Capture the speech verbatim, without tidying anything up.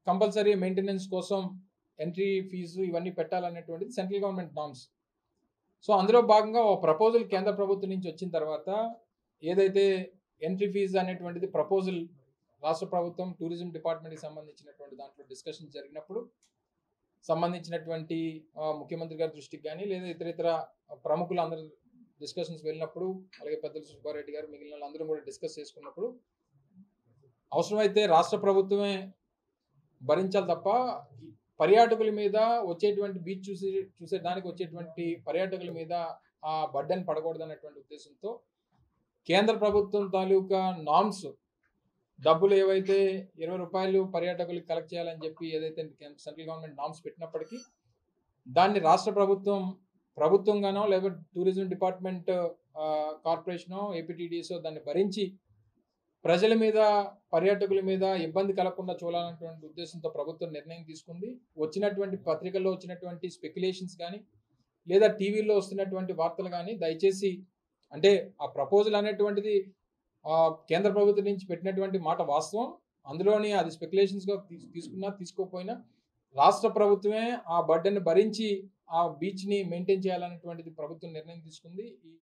Compulsory maintenance కోసం entry fee ఇవన్నీ పెట్టాలనేటువంటిది సెంట్రల్ గవర్నమెంట్ నార్మ్స్. సో అందులో భాగంగా ఒక ప్రపోజల్ కేంద్ర ప్రభుత్వం నుంచి వచ్చిన తర్వాత ఏదైతే ఎంట్రీ ఫీజు అనేటువంటిది ప్రపోజల్ రాష్ట్ర ప్రభుత్వం టూరిజం డిపార్ట్మెంట్కి సంబంధించినటువంటి దాంట్లో డిస్కషన్ జరిగినప్పుడు సంబంధించినటువంటి ముఖ్యమంత్రి గారి దృష్టికి కానీ లేదా ఇతర ఇతర ప్రముఖులు అందరూ డిస్కషన్స్ వెళ్ళినప్పుడు అలాగే పెద్దలు సుబ్బారెడ్డి గారు మిగిలిన అందరూ కూడా డిస్కస్ చేసుకున్నప్పుడు అవసరమైతే రాష్ట్ర ప్రభుత్వమే భరించాలి తప్ప పర్యాటకుల మీద వచ్చేటువంటి బీచ్ చూసి చూసేదానికి వచ్చేటువంటి పర్యాటకుల మీద ఆ బర్డెన్ పడకూడదు అనేటువంటి ఉద్దేశంతో కేంద్ర ప్రభుత్వం తాలూకా నామ్స్ డబ్బులు ఏవైతే ఇరవై రూపాయలు పర్యాటకులకు కలెక్ట్ చేయాలని చెప్పి ఏదైతే సెంట్రల్ గవర్నమెంట్ నామ్స్ పెట్టినప్పటికీ దాన్ని రాష్ట్ర ప్రభుత్వం ప్రభుత్వంగానో లేకపోతే టూరిజం డిపార్ట్మెంట్ కార్పొరేషనో ఏపీటీడీసో దాన్ని భరించి ప్రజల మీద పర్యాటకుల మీద ఇబ్బంది కలగకుండా చూడాలనేటువంటి ఉద్దేశంతో ప్రభుత్వం నిర్ణయం తీసుకుంది. వచ్చినటువంటి పత్రికల్లో వచ్చినటువంటి స్పెక్యులేషన్స్ కానీ లేదా టీవీలో వస్తున్నటువంటి వార్తలు కానీ దయచేసి అంటే ఆ ప్రపోజల్ అనేటువంటిది కేంద్ర ప్రభుత్వం నుంచి పెట్టినటువంటి మాట వాస్తవం. అందులోని అది స్పెక్యులేషన్స్గా తీసుకున్నా తీసుకోకపోయినా రాష్ట్ర ప్రభుత్వమే ఆ బర్డెన్ భరించి ఆ బీచ్ని మెయింటైన్ చేయాలనేటువంటిది ప్రభుత్వం నిర్ణయం తీసుకుంది.